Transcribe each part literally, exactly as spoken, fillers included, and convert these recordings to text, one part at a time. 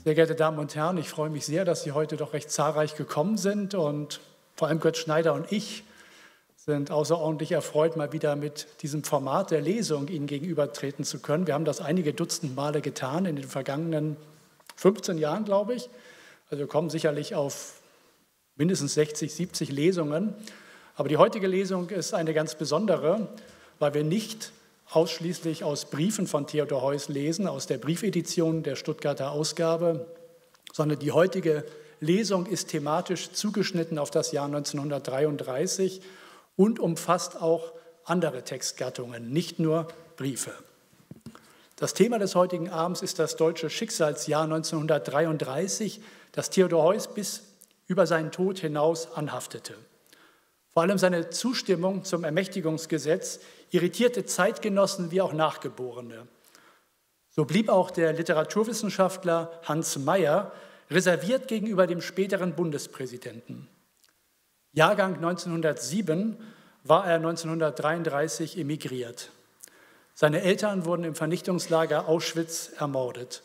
Sehr geehrte Damen und Herren, ich freue mich sehr, dass Sie heute doch recht zahlreich gekommen sind, und vor allem Götz Schneider und ich sind außerordentlich erfreut, mal wieder mit diesem Format der Lesung Ihnen gegenübertreten zu können. Wir haben das einige Dutzend Male getan in den vergangenen fünfzehn Jahren, glaube ich. Also wir kommen sicherlich auf mindestens sechzig, siebzig Lesungen. Aber die heutige Lesung ist eine ganz besondere, weil wir nicht ausschließlich aus Briefen von Theodor Heuss lesen, aus der Briefedition der Stuttgarter Ausgabe, sondern die heutige Lesung ist thematisch zugeschnitten auf das Jahr neunzehnhundertdreiunddreißig und umfasst auch andere Textgattungen, nicht nur Briefe. Das Thema des heutigen Abends ist das deutsche Schicksalsjahr neunzehnhundertdreiunddreißig, das Theodor Heuss bis über seinen Tod hinaus anhaftete. Vor allem seine Zustimmung zum Ermächtigungsgesetz irritierte Zeitgenossen wie auch Nachgeborene. So blieb auch der Literaturwissenschaftler Hans Mayer reserviert gegenüber dem späteren Bundespräsidenten. Jahrgang neunzehnhundertsieben war er neunzehnhundertdreiunddreißig emigriert. Seine Eltern wurden im Vernichtungslager Auschwitz ermordet.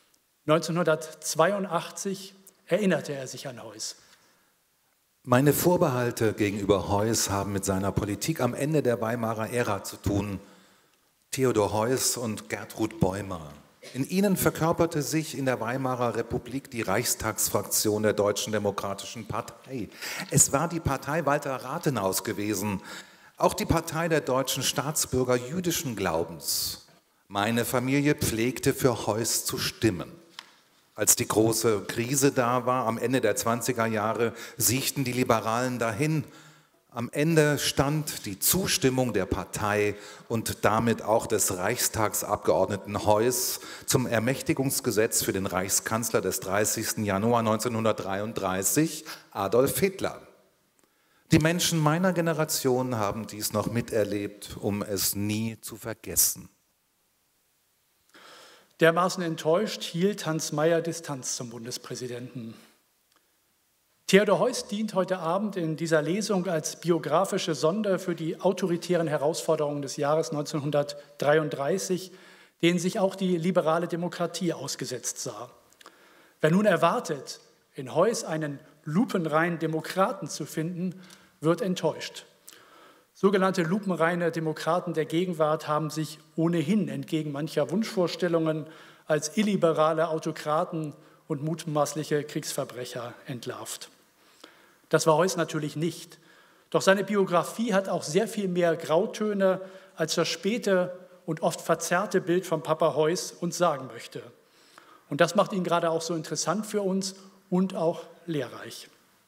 neunzehnhundertzweiundachtzig erinnerte er sich an Heuss. Meine Vorbehalte gegenüber Heuss haben mit seiner Politik am Ende der Weimarer Ära zu tun. Theodor Heuss und Gertrud Bäumer. In ihnen verkörperte sich in der Weimarer Republik die Reichstagsfraktion der Deutschen Demokratischen Partei. Es war die Partei Walter Rathenaus gewesen, auch die Partei der deutschen Staatsbürger jüdischen Glaubens. Meine Familie pflegte für Heuss zu stimmen. Als die große Krise da war, am Ende der zwanziger Jahre, siechten die Liberalen dahin. Am Ende stand die Zustimmung der Partei und damit auch des Reichstagsabgeordneten Heuss zum Ermächtigungsgesetz für den Reichskanzler des dreißigsten Januar neunzehnhundertdreiunddreißig, Adolf Hitler. Die Menschen meiner Generation haben dies noch miterlebt, um es nie zu vergessen. Dermaßen enttäuscht hielt Hans Mayer Distanz zum Bundespräsidenten. Theodor Heuss dient heute Abend in dieser Lesung als biografische Sonde für die autoritären Herausforderungen des Jahres neunzehnhundertdreiunddreißig, denen sich auch die liberale Demokratie ausgesetzt sah. Wer nun erwartet, in Heuss einen lupenreinen Demokraten zu finden, wird enttäuscht. Sogenannte lupenreine Demokraten der Gegenwart haben sich ohnehin entgegen mancher Wunschvorstellungen als illiberale Autokraten und mutmaßliche Kriegsverbrecher entlarvt. Das war Heuss natürlich nicht. Doch seine Biografie hat auch sehr viel mehr Grautöne, als das späte und oft verzerrte Bild von Papa Heuss uns sagen möchte. Und das macht ihn gerade auch so interessant für uns und auch lehrreich.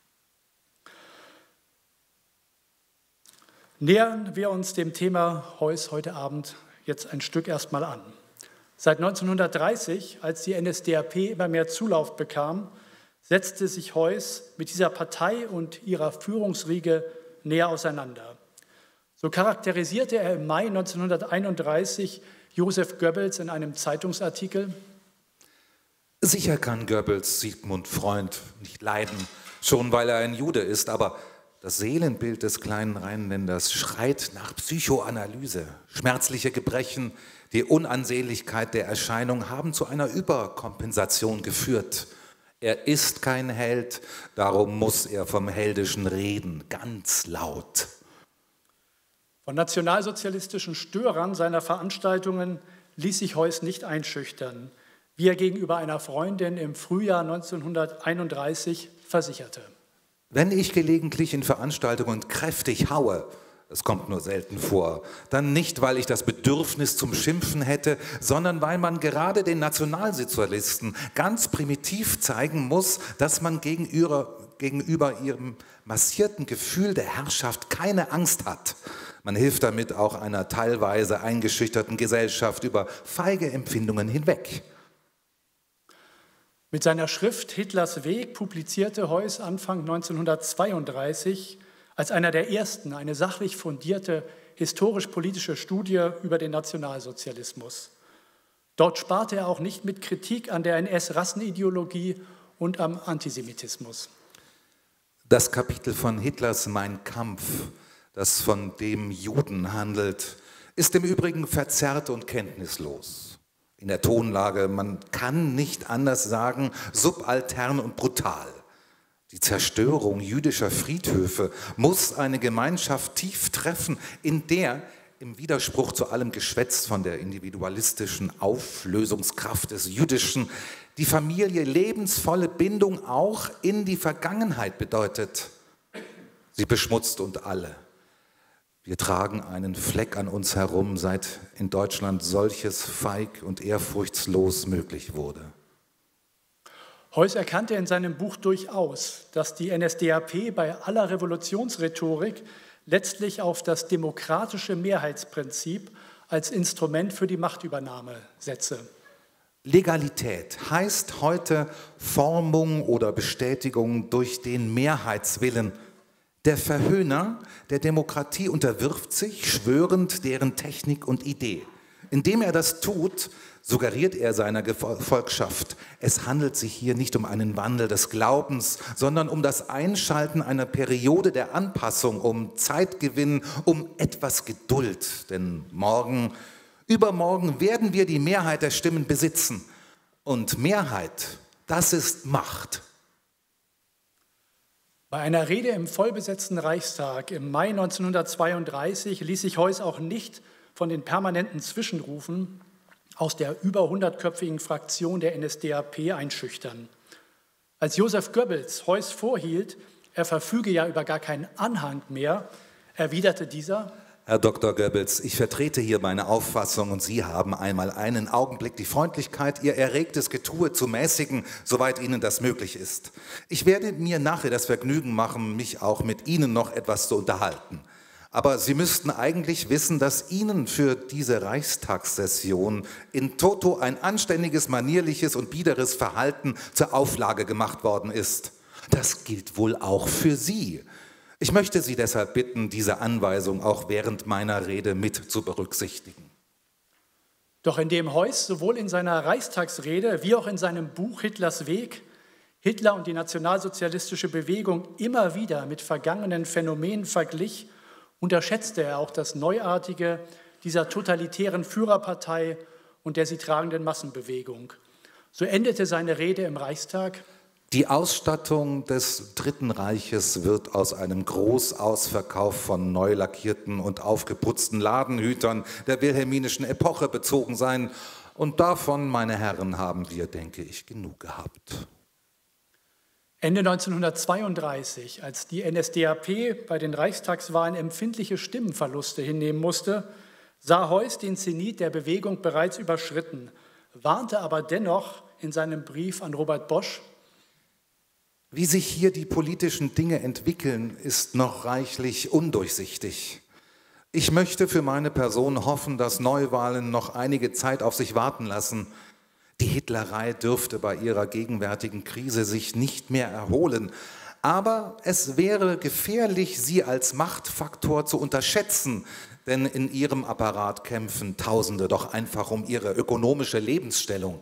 Nähern wir uns dem Thema Heuss heute Abend jetzt ein Stück erstmal an. Seit neunzehnhundertdreißig, als die N S D A P immer mehr Zulauf bekam, setzte sich Heuss mit dieser Partei und ihrer Führungsriege näher auseinander. So charakterisierte er im Mai neunzehnhunderteinunddreißig Joseph Goebbels in einem Zeitungsartikel: Sicher kann Goebbels Sigmund Freund nicht leiden, schon weil er ein Jude ist, aber das Seelenbild des kleinen Rheinländers schreit nach Psychoanalyse. Schmerzliche Gebrechen, die Unansehnlichkeit der Erscheinung haben zu einer Überkompensation geführt. Er ist kein Held, darum muss er vom Heldischen reden, ganz laut. Von nationalsozialistischen Störern seiner Veranstaltungen ließ sich Heuss nicht einschüchtern, wie er gegenüber einer Freundin im Frühjahr neunzehnhunderteinunddreißig versicherte. Wenn ich gelegentlich in Veranstaltungen kräftig haue, es kommt nur selten vor, dann nicht, weil ich das Bedürfnis zum Schimpfen hätte, sondern weil man gerade den Nationalsozialisten ganz primitiv zeigen muss, dass man gegenüber, gegenüber ihrem massierten Gefühl der Herrschaft keine Angst hat. Man hilft damit auch einer teilweise eingeschüchterten Gesellschaft über feige Empfindungen hinweg. Mit seiner Schrift Hitlers Weg publizierte Heuss Anfang neunzehnhundertzweiunddreißig als einer der ersten eine sachlich fundierte historisch-politische Studie über den Nationalsozialismus. Dort sparte er auch nicht mit Kritik an der N S-Rassenideologie und am Antisemitismus. Das Kapitel von Hitlers Mein Kampf, das von dem Juden handelt, ist im Übrigen verzerrt und kenntnislos. in der Tonlage, man kann nicht anders sagen, subaltern und brutal. Die Zerstörung jüdischer Friedhöfe muss eine Gemeinschaft tief treffen, in der im Widerspruch zu allem Geschwätz von der individualistischen Auflösungskraft des Jüdischen die Familie lebensvolle Bindung auch in die Vergangenheit bedeutet. Sie beschmutzt uns alle. Wir tragen einen Fleck an uns herum, seit in Deutschland solches feig und ehrfurchtslos möglich wurde. Heuss erkannte in seinem Buch durchaus, dass die N S D A P bei aller Revolutionsrhetorik letztlich auf das demokratische Mehrheitsprinzip als Instrument für die Machtübernahme setze. Legalität heißt heute Formung oder Bestätigung durch den Mehrheitswillen. Der Verhöhner der Demokratie unterwirft sich schwörend deren Technik und Idee. Indem er das tut, suggeriert er seiner Gefolgschaft, es handelt sich hier nicht um einen Wandel des Glaubens, sondern um das Einschalten einer Periode der Anpassung, um Zeitgewinn, um etwas Geduld. Denn morgen, übermorgen werden wir die Mehrheit der Stimmen besitzen. Und Mehrheit, das ist Macht. Bei einer Rede im vollbesetzten Reichstag im Mai neunzehnhundertzweiunddreißig ließ sich Heuss auch nicht von den permanenten Zwischenrufen aus der über hundertköpfigen Fraktion der N S D A P einschüchtern. Als Joseph Goebbels Heuss vorhielt, er verfüge ja über gar keinen Anhang mehr, erwiderte dieser: Herr Doktor Goebbels, ich vertrete hier meine Auffassung und Sie haben einmal einen Augenblick die Freundlichkeit, Ihr erregtes Getue zu mäßigen, soweit Ihnen das möglich ist. Ich werde mir nachher das Vergnügen machen, mich auch mit Ihnen noch etwas zu unterhalten. Aber Sie müssten eigentlich wissen, dass Ihnen für diese Reichstagssession in toto ein anständiges, manierliches und biederes Verhalten zur Auflage gemacht worden ist. Das gilt wohl auch für Sie. Ich möchte Sie deshalb bitten, diese Anweisung auch während meiner Rede mit zu berücksichtigen. Doch indem Heuss sowohl in seiner Reichstagsrede wie auch in seinem Buch Hitlers Weg Hitler und die nationalsozialistische Bewegung immer wieder mit vergangenen Phänomenen verglich, unterschätzte er auch das Neuartige dieser totalitären Führerpartei und der sie tragenden Massenbewegung. So endete seine Rede im Reichstag: Die Ausstattung des Dritten Reiches wird aus einem Großausverkauf von neu lackierten und aufgeputzten Ladenhütern der wilhelminischen Epoche bezogen sein. Und davon, meine Herren, haben wir, denke ich, genug gehabt. Ende neunzehnhundertzweiunddreißig, als die N S D A P bei den Reichstagswahlen empfindliche Stimmenverluste hinnehmen musste, sah Heuss den Zenit der Bewegung bereits überschritten, warnte aber dennoch in seinem Brief an Robert Bosch: Wie sich hier die politischen Dinge entwickeln, ist noch reichlich undurchsichtig. Ich möchte für meine Person hoffen, dass Neuwahlen noch einige Zeit auf sich warten lassen. Die Hitlerei dürfte bei ihrer gegenwärtigen Krise sich nicht mehr erholen. Aber es wäre gefährlich, sie als Machtfaktor zu unterschätzen, denn in ihrem Apparat kämpfen Tausende doch einfach um ihre ökonomische Lebensstellung.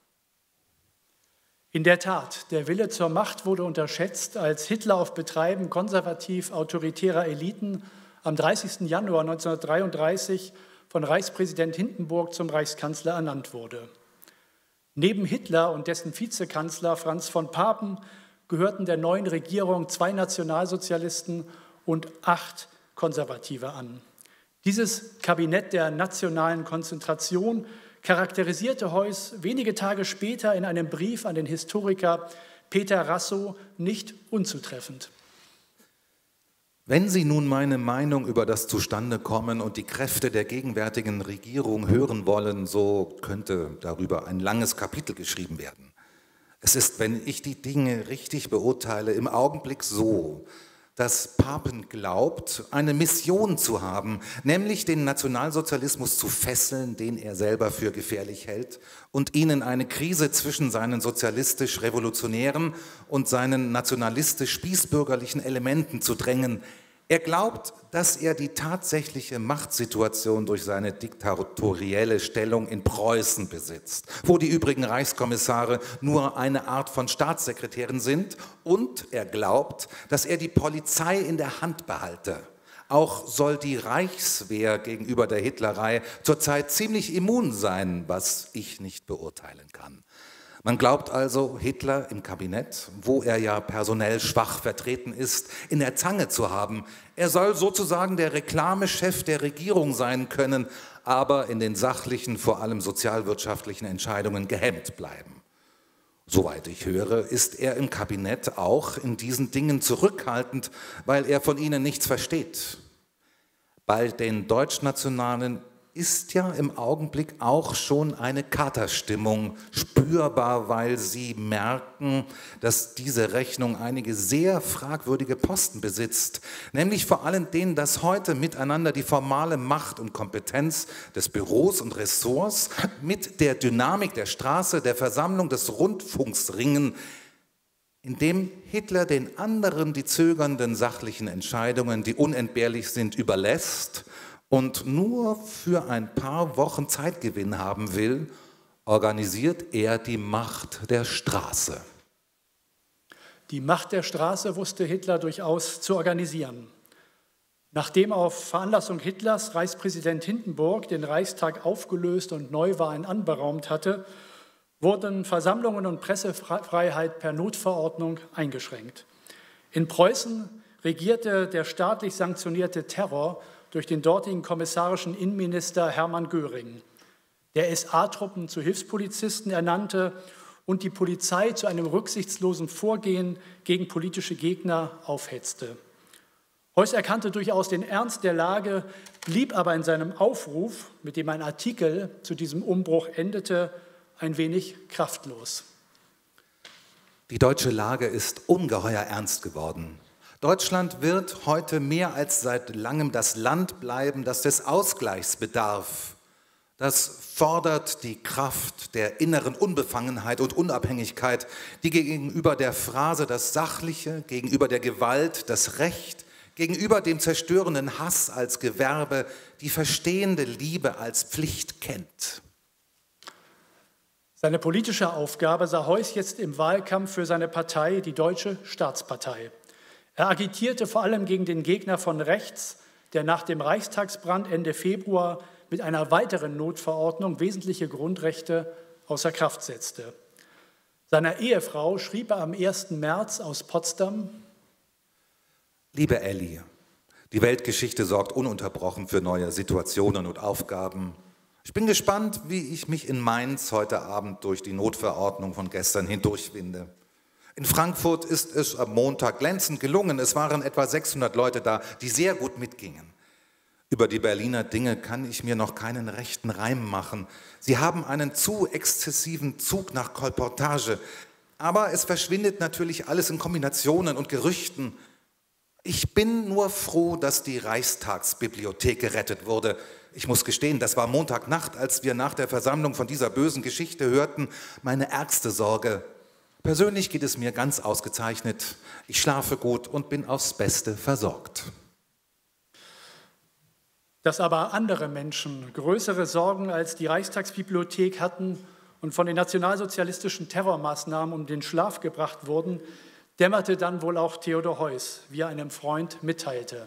In der Tat, der Wille zur Macht wurde unterschätzt, als Hitler auf Betreiben konservativ-autoritärer Eliten am dreißigsten Januar neunzehnhundertdreiunddreißig von Reichspräsident Hindenburg zum Reichskanzler ernannt wurde. Neben Hitler und dessen Vizekanzler Franz von Papen gehörten der neuen Regierung zwei Nationalsozialisten und acht Konservative an. Dieses Kabinett der nationalen Konzentration charakterisierte Heuss wenige Tage später in einem Brief an den Historiker Peter Rassow nicht unzutreffend: Wenn Sie nun meine Meinung über das Zustandekommen und die Kräfte der gegenwärtigen Regierung hören wollen, so könnte darüber ein langes Kapitel geschrieben werden. Es ist, wenn ich die Dinge richtig beurteile, im Augenblick so, dass Papen glaubt, eine Mission zu haben, nämlich den Nationalsozialismus zu fesseln, den er selber für gefährlich hält, und ihn in eine Krise zwischen seinen sozialistisch-revolutionären und seinen nationalistisch-spießbürgerlichen Elementen zu drängen. Er glaubt, dass er die tatsächliche Machtsituation durch seine diktatorielle Stellung in Preußen besitzt, wo die übrigen Reichskommissare nur eine Art von Staatssekretären sind, und er glaubt, dass er die Polizei in der Hand behalte. Auch soll die Reichswehr gegenüber der Hitlerei zurzeit ziemlich immun sein, was ich nicht beurteilen kann. Man glaubt also, Hitler im Kabinett, wo er ja personell schwach vertreten ist, in der Zange zu haben. Er soll sozusagen der Reklamechef der Regierung sein können, aber in den sachlichen, vor allem sozialwirtschaftlichen Entscheidungen gehemmt bleiben. Soweit ich höre, ist er im Kabinett auch in diesen Dingen zurückhaltend, weil er von ihnen nichts versteht. Bei den Deutschnationalen ist ja im Augenblick auch schon eine Katerstimmung spürbar, weil sie merken, dass diese Rechnung einige sehr fragwürdige Posten besitzt, nämlich vor allem denen, dass heute miteinander die formale Macht und Kompetenz des Büros und Ressorts mit der Dynamik der Straße, der Versammlung, des Rundfunks ringen, indem Hitler den anderen die zögernden sachlichen Entscheidungen, die unentbehrlich sind, überlässt und nur für ein paar Wochen Zeitgewinn haben will, organisiert er die Macht der Straße. Die Macht der Straße wusste Hitler durchaus zu organisieren. Nachdem auf Veranlassung Hitlers Reichspräsident Hindenburg den Reichstag aufgelöst und Neuwahlen anberaumt hatte, wurden Versammlungen und Pressefreiheit per Notverordnung eingeschränkt. In Preußen regierte der staatlich sanktionierte Terror durch den dortigen kommissarischen Innenminister Hermann Göring, der S A-Truppen zu Hilfspolizisten ernannte und die Polizei zu einem rücksichtslosen Vorgehen gegen politische Gegner aufhetzte. Heuss erkannte durchaus den Ernst der Lage, blieb aber in seinem Aufruf, mit dem ein Artikel zu diesem Umbruch endete, ein wenig kraftlos. Die deutsche Lage ist ungeheuer ernst geworden. Deutschland wird heute mehr als seit langem das Land bleiben, das des Ausgleichs bedarf. Das fordert die Kraft der inneren Unbefangenheit und Unabhängigkeit, die gegenüber der Phrase das Sachliche, gegenüber der Gewalt das Recht, gegenüber dem zerstörenden Hass als Gewerbe die verstehende Liebe als Pflicht kennt. Seine politische Aufgabe sah Heuss jetzt im Wahlkampf für seine Partei, die Deutsche Staatspartei. Er agitierte vor allem gegen den Gegner von rechts, der nach dem Reichstagsbrand Ende Februar mit einer weiteren Notverordnung wesentliche Grundrechte außer Kraft setzte. Seiner Ehefrau schrieb er am ersten März aus Potsdam: Liebe Elli, die Weltgeschichte sorgt ununterbrochen für neue Situationen und Aufgaben. Ich bin gespannt, wie ich mich in Mainz heute Abend durch die Notverordnung von gestern hindurchwinde. In Frankfurt ist es am Montag glänzend gelungen. Es waren etwa sechshundert Leute da, die sehr gut mitgingen. Über die Berliner Dinge kann ich mir noch keinen rechten Reim machen. Sie haben einen zu exzessiven Zug nach Kolportage. Aber es verschwindet natürlich alles in Kombinationen und Gerüchten. Ich bin nur froh, dass die Reichstagsbibliothek gerettet wurde. Ich muss gestehen, das war Montagnacht, als wir nach der Versammlung von dieser bösen Geschichte hörten, meine ärgste Sorge. Persönlich geht es mir ganz ausgezeichnet. Ich schlafe gut und bin aufs Beste versorgt. Dass aber andere Menschen größere Sorgen als die Reichstagsbibliothek hatten und von den nationalsozialistischen Terrormaßnahmen um den Schlaf gebracht wurden, dämmerte dann wohl auch Theodor Heuss, wie er einem Freund mitteilte.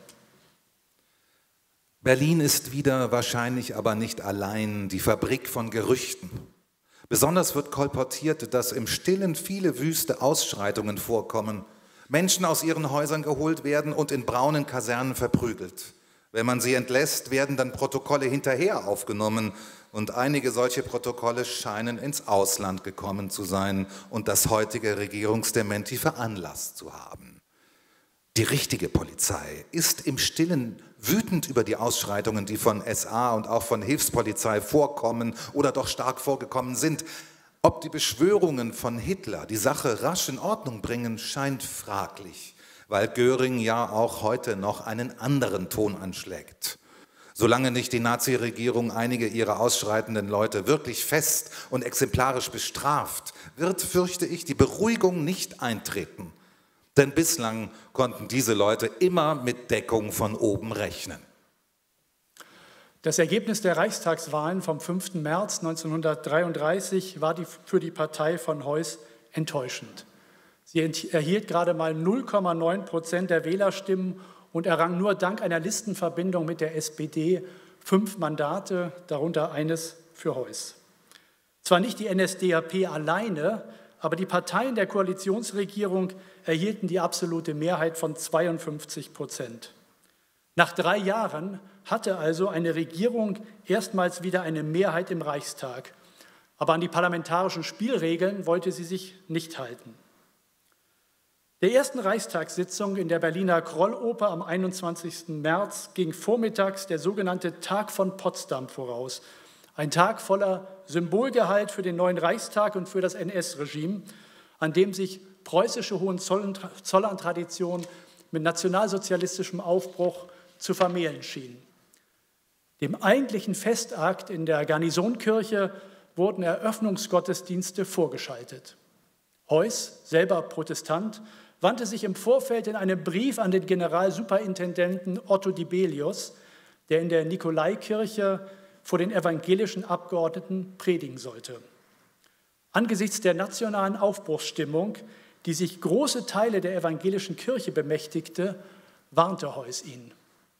Berlin ist wieder wahrscheinlich aber nicht allein die Fabrik von Gerüchten. Besonders wird kolportiert, dass im Stillen viele wüste Ausschreitungen vorkommen, Menschen aus ihren Häusern geholt werden und in braunen Kasernen verprügelt. Wenn man sie entlässt, werden dann Protokolle hinterher aufgenommen und einige solche Protokolle scheinen ins Ausland gekommen zu sein und das heutige Regierungsdementi veranlasst zu haben. Die richtige Polizei ist im Stillen wütend über die Ausschreitungen, die von S A und auch von Hilfspolizei vorkommen oder doch stark vorgekommen sind. Ob die Beschwörungen von Hitler die Sache rasch in Ordnung bringen, scheint fraglich, weil Göring ja auch heute noch einen anderen Ton anschlägt. Solange nicht die Nazi-Regierung einige ihrer ausschreitenden Leute wirklich fest und exemplarisch bestraft, wird, fürchte ich, die Beruhigung nicht eintreten. Denn bislang konnten diese Leute immer mit Deckung von oben rechnen. Das Ergebnis der Reichstagswahlen vom fünften März neunzehnhundertdreiunddreißig war die, für die Partei von Heuss enttäuschend. Sie erhielt gerade mal null Komma neun Prozent der Wählerstimmen und errang nur dank einer Listenverbindung mit der S P D fünf Mandate, darunter eines für Heuss. Zwar nicht die N S D A P alleine, aber die Parteien der Koalitionsregierung erhielten die absolute Mehrheit von zweiundfünfzig Prozent. Nach drei Jahren hatte also eine Regierung erstmals wieder eine Mehrheit im Reichstag. Aber an die parlamentarischen Spielregeln wollte sie sich nicht halten. Der ersten Reichstagssitzung in der Berliner Krolloper am einundzwanzigsten März ging vormittags der sogenannte Tag von Potsdam voraus. Ein Tag voller Symbolgehalt für den neuen Reichstag und für das N S-Regime, an dem sich preußische Hohenzollern-Tradition mit nationalsozialistischem Aufbruch zu vermählen schien. Dem eigentlichen Festakt in der Garnisonkirche wurden Eröffnungsgottesdienste vorgeschaltet. Heuss, selber Protestant, wandte sich im Vorfeld in einem Brief an den Generalsuperintendenten Otto Dibelius, der in der Nikolaikirche vor den evangelischen Abgeordneten predigen sollte. Angesichts der nationalen Aufbruchsstimmung, die sich große Teile der evangelischen Kirche bemächtigte, warnte Heuss ihn.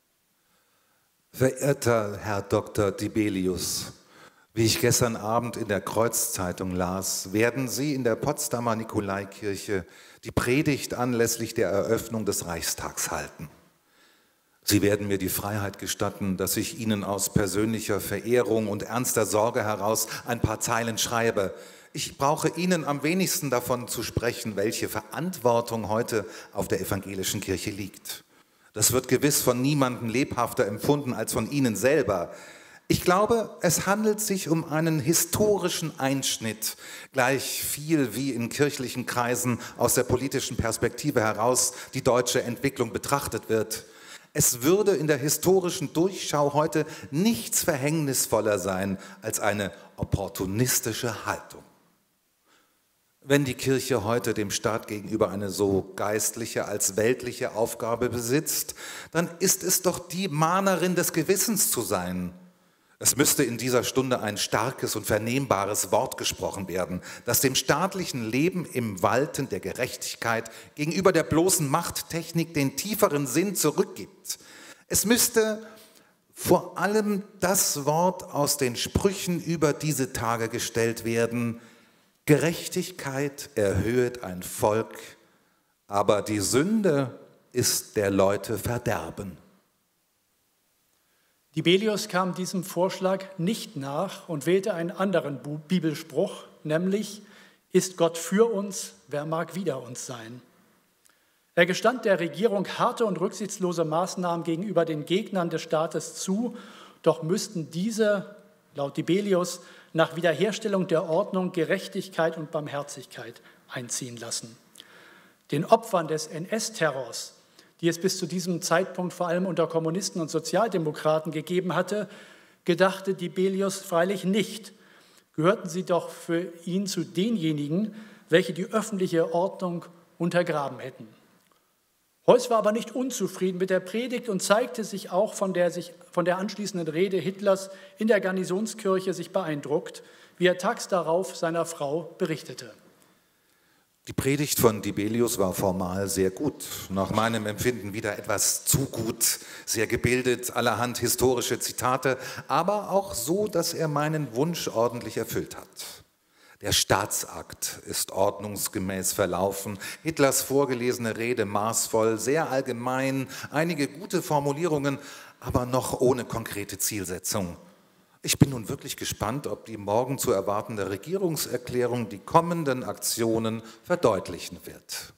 Verehrter Herr Doktor Dibelius, wie ich gestern Abend in der Kreuzzeitung las, werden Sie in der Potsdamer Nikolaikirche die Predigt anlässlich der Eröffnung des Reichstags halten. Sie werden mir die Freiheit gestatten, dass ich Ihnen aus persönlicher Verehrung und ernster Sorge heraus ein paar Zeilen schreibe. Ich brauche Ihnen am wenigsten davon zu sprechen, welche Verantwortung heute auf der evangelischen Kirche liegt. Das wird gewiss von niemandem lebhafter empfunden als von Ihnen selber. Ich glaube, es handelt sich um einen historischen Einschnitt, gleich viel wie in kirchlichen Kreisen aus der politischen Perspektive heraus die deutsche Entwicklung betrachtet wird. Es würde in der historischen Durchschau heute nichts verhängnisvoller sein als eine opportunistische Haltung. Wenn die Kirche heute dem Staat gegenüber eine so geistliche als weltliche Aufgabe besitzt, dann ist es doch die Mahnerin des Gewissens zu sein. Es müsste in dieser Stunde ein starkes und vernehmbares Wort gesprochen werden, das dem staatlichen Leben im Walten der Gerechtigkeit gegenüber der bloßen Machttechnik den tieferen Sinn zurückgibt. Es müsste vor allem das Wort aus den Sprüchen über diese Tage gestellt werden: Gerechtigkeit erhöhet ein Volk, aber die Sünde ist der Leute Verderben. Dibelius kam diesem Vorschlag nicht nach und wählte einen anderen Bibelspruch, nämlich: Ist Gott für uns, wer mag wider uns sein? Er gestand der Regierung harte und rücksichtslose Maßnahmen gegenüber den Gegnern des Staates zu, doch müssten diese, laut Dibelius, nach Wiederherstellung der Ordnung Gerechtigkeit und Barmherzigkeit einziehen lassen. Den Opfern des N S-Terrors, die es bis zu diesem Zeitpunkt vor allem unter Kommunisten und Sozialdemokraten gegeben hatte, gedachte Dibelius freilich nicht, gehörten sie doch für ihn zu denjenigen, welche die öffentliche Ordnung untergraben hätten. Heuss war aber nicht unzufrieden mit der Predigt und zeigte sich auch von der, sich, von der anschließenden Rede Hitlers in der Garnisonskirche sich beeindruckt, wie er tags darauf seiner Frau berichtete. Die Predigt von Dibelius war formal sehr gut, nach meinem Empfinden wieder etwas zu gut, sehr gebildet, allerhand historische Zitate, aber auch so, dass er meinen Wunsch ordentlich erfüllt hat. Der Staatsakt ist ordnungsgemäß verlaufen, Hitlers vorgelesene Rede maßvoll, sehr allgemein, einige gute Formulierungen, aber noch ohne konkrete Zielsetzung. Ich bin nun wirklich gespannt, ob die morgen zu erwartende Regierungserklärung die kommenden Aktionen verdeutlichen wird.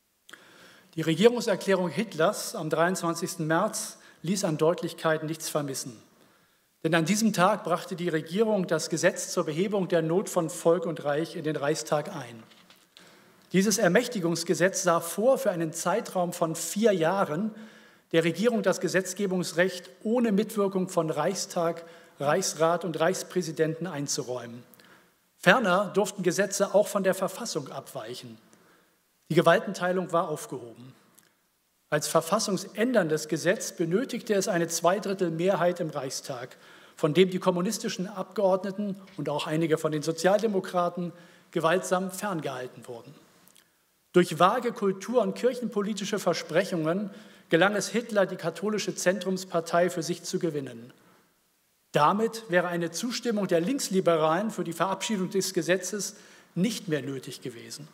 Die Regierungserklärung Hitlers am dreiundzwanzigsten März ließ an Deutlichkeit nichts vermissen. Denn an diesem Tag brachte die Regierung das Gesetz zur Behebung der Not von Volk und Reich in den Reichstag ein. Dieses Ermächtigungsgesetz sah vor, für einen Zeitraum von vier Jahren der Regierung das Gesetzgebungsrecht ohne Mitwirkung von Reichstag, Reichsrat und Reichspräsidenten einzuräumen. Ferner durften Gesetze auch von der Verfassung abweichen. Die Gewaltenteilung war aufgehoben. Als verfassungsänderndes Gesetz benötigte es eine Zweidrittelmehrheit im Reichstag, von dem die kommunistischen Abgeordneten und auch einige von den Sozialdemokraten gewaltsam ferngehalten wurden. Durch vage kultur- und kirchenpolitische Versprechungen gelang es Hitler, die katholische Zentrumspartei für sich zu gewinnen. Damit wäre eine Zustimmung der Linksliberalen für die Verabschiedung des Gesetzes nicht mehr nötig gewesen.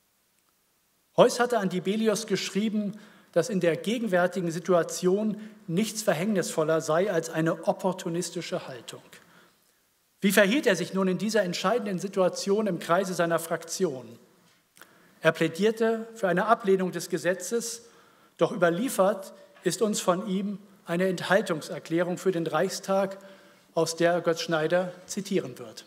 Heuss hatte an Dibelius geschrieben, dass in der gegenwärtigen Situation nichts verhängnisvoller sei als eine opportunistische Haltung. Wie verhielt er sich nun in dieser entscheidenden Situation im Kreise seiner Fraktion? Er plädierte für eine Ablehnung des Gesetzes, doch überliefert ist uns von ihm eine Enthaltungserklärung für den Reichstag, aus der Götz Schneider zitieren wird.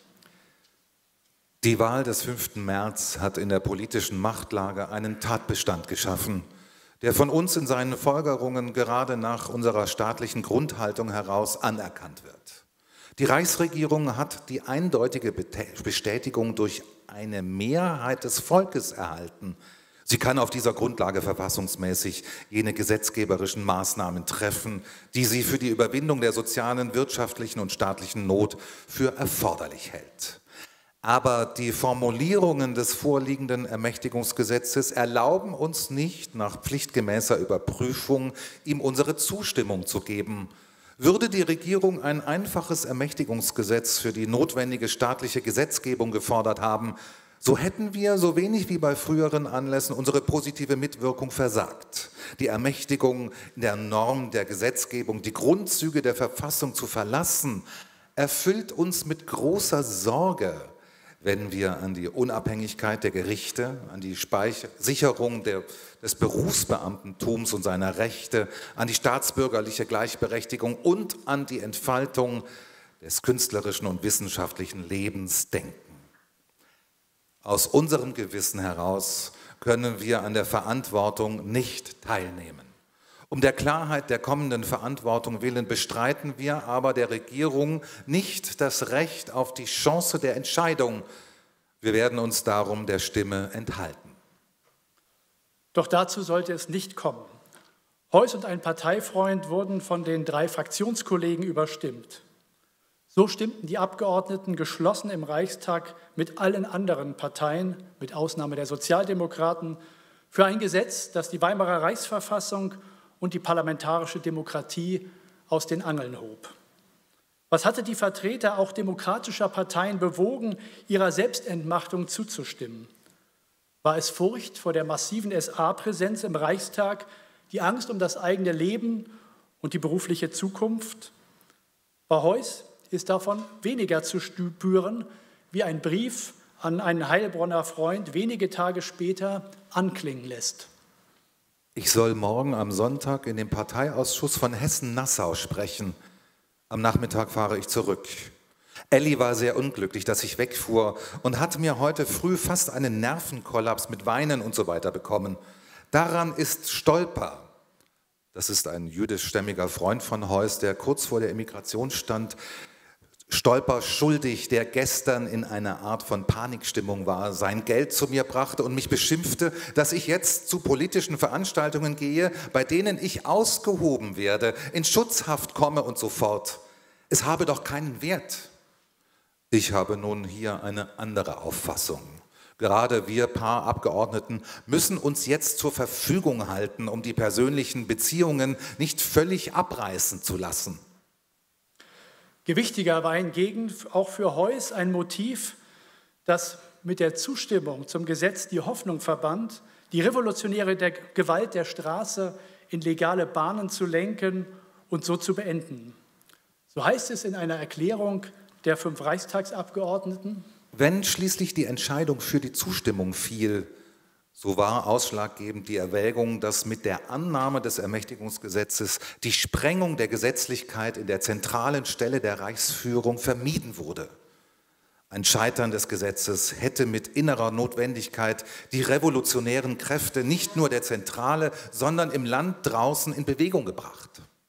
Die Wahl des fünften März hat in der politischen Machtlage einen Tatbestand geschaffen, der von uns in seinen Folgerungen gerade nach unserer staatlichen Grundhaltung heraus anerkannt wird. Die Reichsregierung hat die eindeutige Bestätigung durch eine Mehrheit des Volkes erhalten. Sie kann auf dieser Grundlage verfassungsmäßig jene gesetzgeberischen Maßnahmen treffen, die sie für die Überwindung der sozialen, wirtschaftlichen und staatlichen Not für erforderlich hält. Aber die Formulierungen des vorliegenden Ermächtigungsgesetzes erlauben uns nicht, nach pflichtgemäßer Überprüfung ihm unsere Zustimmung zu geben. Würde die Regierung ein einfaches Ermächtigungsgesetz für die notwendige staatliche Gesetzgebung gefordert haben, so hätten wir, so wenig wie bei früheren Anlässen, unsere positive Mitwirkung versagt. Die Ermächtigung in der Norm der Gesetzgebung, die Grundzüge der Verfassung zu verlassen, erfüllt uns mit großer Sorge, wenn wir an die Unabhängigkeit der Gerichte, an die Speicher- Sicherung der, des Berufsbeamtentums und seiner Rechte, an die staatsbürgerliche Gleichberechtigung und an die Entfaltung des künstlerischen und wissenschaftlichen Lebens denken. Aus unserem Gewissen heraus können wir an der Verantwortung nicht teilnehmen. Um der Klarheit der kommenden Verantwortung willen bestreiten wir aber der Regierung nicht das Recht auf die Chance der Entscheidung. Wir werden uns darum der Stimme enthalten. Doch dazu sollte es nicht kommen. Heuss und ein Parteifreund wurden von den drei Fraktionskollegen überstimmt. So stimmten die Abgeordneten geschlossen im Reichstag mit allen anderen Parteien, mit Ausnahme der Sozialdemokraten, für ein Gesetz, das die Weimarer Reichsverfassung und die parlamentarische Demokratie aus den Angeln hob. Was hatte die Vertreter auch demokratischer Parteien bewogen, ihrer Selbstentmachtung zuzustimmen? War es Furcht vor der massiven S A-Präsenz im Reichstag, die Angst um das eigene Leben und die berufliche Zukunft? Bei Heuss ist davon weniger zu spüren, wie ein Brief an einen Heilbronner Freund wenige Tage später anklingen lässt. Ich soll morgen am Sonntag in dem Parteiausschuss von Hessen-Nassau sprechen. Am Nachmittag fahre ich zurück. Elli war sehr unglücklich, dass ich wegfuhr und hat mir heute früh fast einen Nervenkollaps mit Weinen und so weiter bekommen. Daran ist Stolper, das ist ein jüdischstämmiger Freund von Heuss, der kurz vor der Emigration stand, Stolper schuldig, der gestern in einer Art von Panikstimmung war, sein Geld zu mir brachte und mich beschimpfte, dass ich jetzt zu politischen Veranstaltungen gehe, bei denen ich ausgehoben werde, in Schutzhaft komme und so fort. Es habe doch keinen Wert. Ich habe nun hier eine andere Auffassung. Gerade wir paar Abgeordneten müssen uns jetzt zur Verfügung halten, um die persönlichen Beziehungen nicht völlig abreißen zu lassen. Gewichtiger war hingegen auch für Heuss ein Motiv, das mit der Zustimmung zum Gesetz die Hoffnung verband, die revolutionäre der Gewalt der Straße in legale Bahnen zu lenken und so zu beenden. So heißt es in einer Erklärung der fünf Reichstagsabgeordneten: Wenn schließlich die Entscheidung für die Zustimmung fiel, so war ausschlaggebend die Erwägung, dass mit der Annahme des Ermächtigungsgesetzes die Sprengung der Gesetzlichkeit in der zentralen Stelle der Reichsführung vermieden wurde. Ein Scheitern des Gesetzes hätte mit innerer Notwendigkeit die revolutionären Kräfte nicht nur der Zentrale, sondern im Land draußen in Bewegung gebracht.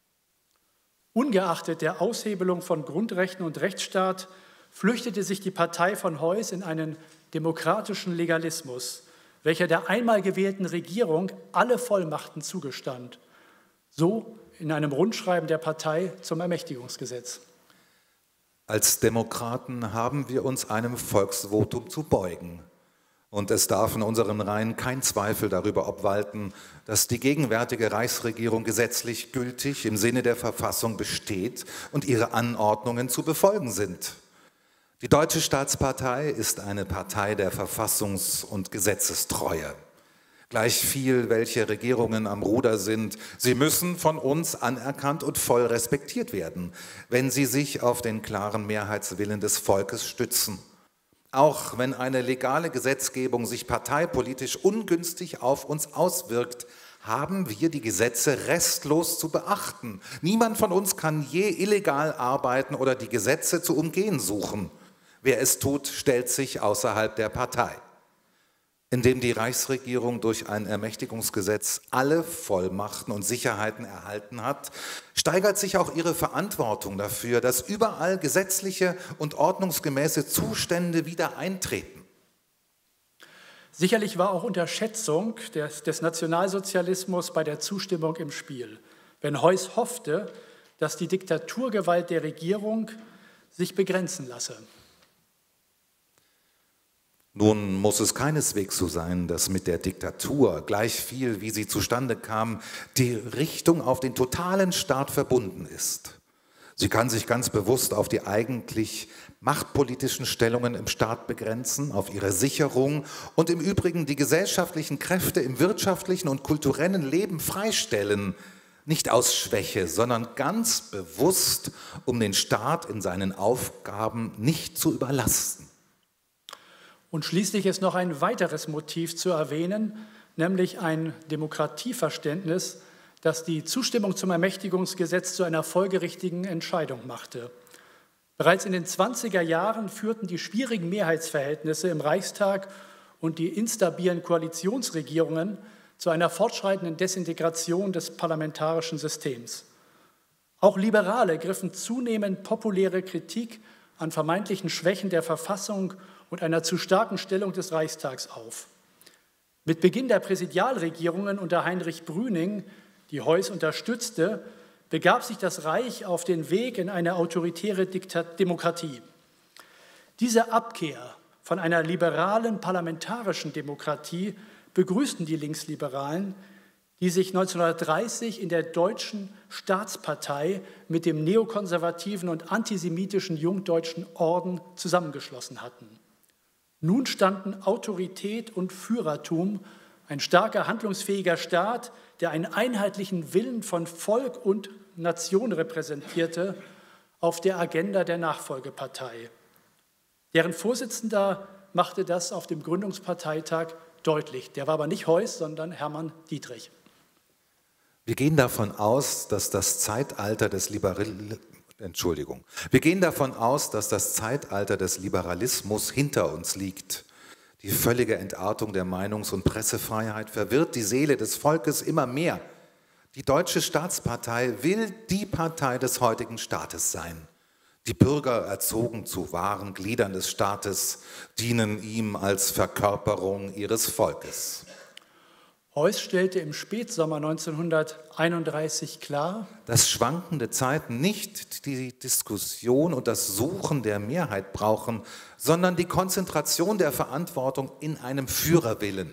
Ungeachtet der Aushebelung von Grundrechten und Rechtsstaat flüchtete sich die Partei von Heuss in einen demokratischen Legalismus, welcher der einmal gewählten Regierung alle Vollmachten zugestand. So in einem Rundschreiben der Partei zum Ermächtigungsgesetz. Als Demokraten haben wir uns einem Volksvotum zu beugen. Und es darf in unseren Reihen kein Zweifel darüber obwalten, dass die gegenwärtige Reichsregierung gesetzlich gültig im Sinne der Verfassung besteht und ihre Anordnungen zu befolgen sind. Die Deutsche Staatspartei ist eine Partei der Verfassungs- und Gesetzestreue. Gleich viel, welche Regierungen am Ruder sind, sie müssen von uns anerkannt und voll respektiert werden, wenn sie sich auf den klaren Mehrheitswillen des Volkes stützen. Auch wenn eine legale Gesetzgebung sich parteipolitisch ungünstig auf uns auswirkt, haben wir die Gesetze restlos zu beachten. Niemand von uns kann je illegal arbeiten oder die Gesetze zu umgehen suchen. Wer es tut, stellt sich außerhalb der Partei. Indem die Reichsregierung durch ein Ermächtigungsgesetz alle Vollmachten und Sicherheiten erhalten hat, steigert sich auch ihre Verantwortung dafür, dass überall gesetzliche und ordnungsgemäße Zustände wieder eintreten. Sicherlich war auch Unterschätzung des, des Nationalsozialismus bei der Zustimmung im Spiel, wenn Heuss hoffte, dass die Diktaturgewalt der Regierung sich begrenzen lasse. Nun muss es keineswegs so sein, dass mit der Diktatur, gleich viel wie sie zustande kam, die Richtung auf den totalen Staat verbunden ist. Sie kann sich ganz bewusst auf die eigentlich machtpolitischen Stellungen im Staat begrenzen, auf ihre Sicherung und im Übrigen die gesellschaftlichen Kräfte im wirtschaftlichen und kulturellen Leben freistellen, nicht aus Schwäche, sondern ganz bewusst, um den Staat in seinen Aufgaben nicht zu überlasten. Und schließlich ist noch ein weiteres Motiv zu erwähnen, nämlich ein Demokratieverständnis, das die Zustimmung zum Ermächtigungsgesetz zu einer folgerichtigen Entscheidung machte. Bereits in den zwanziger Jahren führten die schwierigen Mehrheitsverhältnisse im Reichstag und die instabilen Koalitionsregierungen zu einer fortschreitenden Desintegration des parlamentarischen Systems. Auch Liberale griffen zunehmend populäre Kritik an vermeintlichen Schwächen der Verfassung und einer zu starken Stellung des Reichstags auf. Mit Beginn der Präsidialregierungen unter Heinrich Brüning, die Heuss unterstützte, begab sich das Reich auf den Weg in eine autoritäre Diktat- Demokratie. Diese Abkehr von einer liberalen parlamentarischen Demokratie begrüßten die Linksliberalen, die sich neunzehnhundertdreißig in der Deutschen Staatspartei mit dem neokonservativen und antisemitischen Jungdeutschen Orden zusammengeschlossen hatten. Nun standen Autorität und Führertum, ein starker, handlungsfähiger Staat, der einen einheitlichen Willen von Volk und Nation repräsentierte, auf der Agenda der Nachfolgepartei. Deren Vorsitzender machte das auf dem Gründungsparteitag deutlich. Der war aber nicht Heuss, sondern Hermann Dietrich. Wir gehen davon aus, dass das Zeitalter des Liberal Entschuldigung. Wir gehen davon aus, dass das Zeitalter des Liberalismus hinter uns liegt. Die völlige Entartung der Meinungs- und Pressefreiheit verwirrt die Seele des Volkes immer mehr. Die Deutsche Staatspartei will die Partei des heutigen Staates sein. Die Bürger, erzogen zu wahren Gliedern des Staates, dienen ihm als Verkörperung ihres Volkes. Heuss stellte im Spätsommer neunzehnhunderteinunddreißig klar, dass schwankende Zeiten nicht die Diskussion und das Suchen der Mehrheit brauchen, sondern die Konzentration der Verantwortung in einem Führerwillen.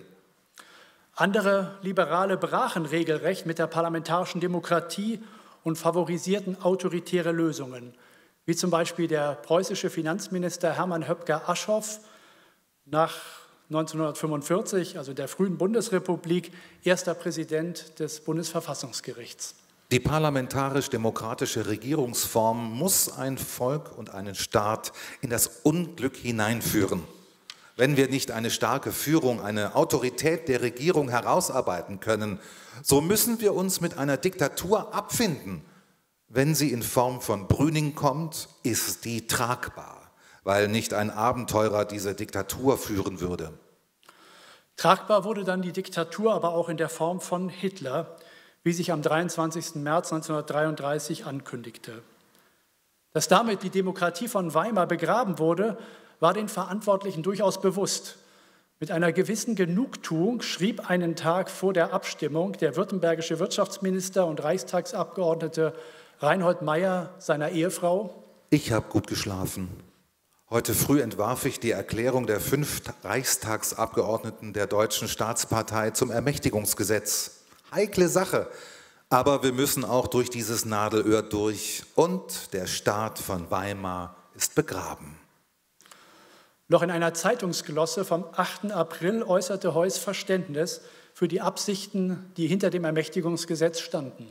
Andere Liberale brachen regelrecht mit der parlamentarischen Demokratie und favorisierten autoritäre Lösungen, wie zum Beispiel der preußische Finanzminister Hermann Höpker-Aschoff nach neunzehnhundertfünfundvierzig, also der frühen Bundesrepublik, erster Präsident des Bundesverfassungsgerichts. Die parlamentarisch-demokratische Regierungsform muss ein Volk und einen Staat in das Unglück hineinführen. Wenn wir nicht eine starke Führung, eine Autorität der Regierung herausarbeiten können, so müssen wir uns mit einer Diktatur abfinden. Wenn sie in Form von Brüning kommt, ist die tragbar, weil nicht ein Abenteurer diese Diktatur führen würde. Tragbar wurde dann die Diktatur aber auch in der Form von Hitler, wie sich am dreiundzwanzigsten März neunzehnhundertdreiunddreißig ankündigte. Dass damit die Demokratie von Weimar begraben wurde, war den Verantwortlichen durchaus bewusst. Mit einer gewissen Genugtuung schrieb einen Tag vor der Abstimmung der württembergische Wirtschaftsminister und Reichstagsabgeordnete Reinhold Maier seiner Ehefrau: Ich habe gut geschlafen. Heute früh entwarf ich die Erklärung der fünf Reichstagsabgeordneten der Deutschen Staatspartei zum Ermächtigungsgesetz. Heikle Sache, aber wir müssen auch durch dieses Nadelöhr durch und der Staat von Weimar ist begraben. Noch in einer Zeitungsglosse vom achten April äußerte Heuss Verständnis für die Absichten, die hinter dem Ermächtigungsgesetz standen.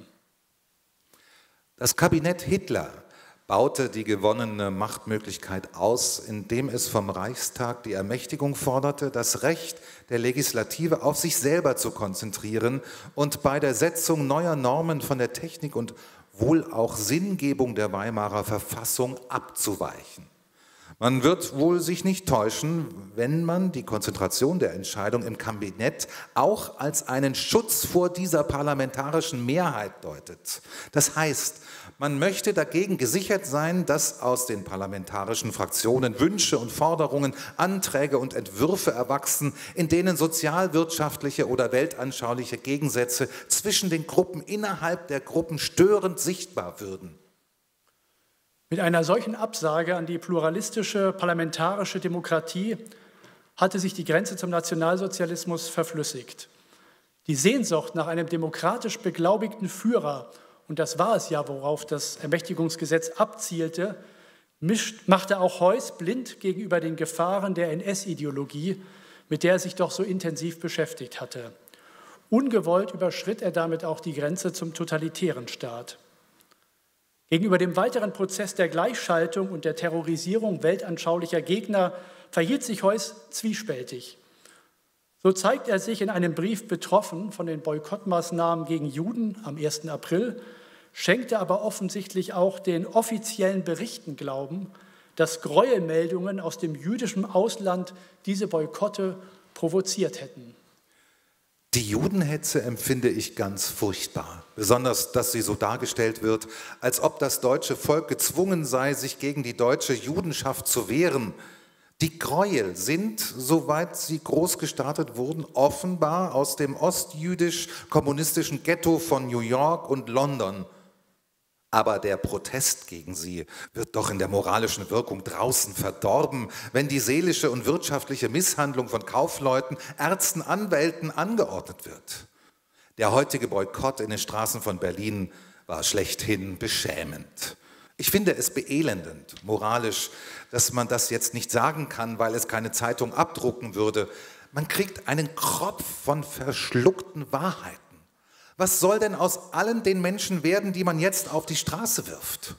Das Kabinett Hitler baute die gewonnene Machtmöglichkeit aus, indem es vom Reichstag die Ermächtigung forderte, das Recht der Legislative auf sich selber zu konzentrieren und bei der Setzung neuer Normen von der Technik und wohl auch Sinngebung der Weimarer Verfassung abzuweichen. Man wird wohl sich nicht täuschen, wenn man die Konzentration der Entscheidung im Kabinett auch als einen Schutz vor dieser parlamentarischen Mehrheit deutet. Das heißt, man möchte dagegen gesichert sein, dass aus den parlamentarischen Fraktionen Wünsche und Forderungen, Anträge und Entwürfe erwachsen, in denen sozialwirtschaftliche oder weltanschauliche Gegensätze zwischen den Gruppen innerhalb der Gruppen störend sichtbar würden. Mit einer solchen Absage an die pluralistische parlamentarische Demokratie hatte sich die Grenze zum Nationalsozialismus verflüssigt. Die Sehnsucht nach einem demokratisch beglaubigten Führer, und das war es ja, worauf das Ermächtigungsgesetz abzielte, mischt, machte auch Heuss blind gegenüber den Gefahren der N S-Ideologie, mit der er sich doch so intensiv beschäftigt hatte. Ungewollt überschritt er damit auch die Grenze zum totalitären Staat. Gegenüber dem weiteren Prozess der Gleichschaltung und der Terrorisierung weltanschaulicher Gegner verhielt sich Heuss zwiespältig. So zeigt er sich in einem Brief betroffen von den Boykottmaßnahmen gegen Juden am ersten April, schenkte aber offensichtlich auch den offiziellen Berichten Glauben, dass Gräuelmeldungen aus dem jüdischen Ausland diese Boykotte provoziert hätten. Die Judenhetze empfinde ich ganz furchtbar, besonders, dass sie so dargestellt wird, als ob das deutsche Volk gezwungen sei, sich gegen die deutsche Judenschaft zu wehren. Die Gräuel sind, soweit sie groß gestartet wurden, offenbar aus dem ostjüdisch-kommunistischen Ghetto von New York und London. Aber der Protest gegen sie wird doch in der moralischen Wirkung draußen verdorben, wenn die seelische und wirtschaftliche Misshandlung von Kaufleuten, Ärzten, Anwälten angeordnet wird. Der heutige Boykott in den Straßen von Berlin war schlechthin beschämend. Ich finde es beelendend, moralisch, dass man das jetzt nicht sagen kann, weil es keine Zeitung abdrucken würde. Man kriegt einen Kropf von verschluckten Wahrheiten. Was soll denn aus allen den Menschen werden, die man jetzt auf die Straße wirft?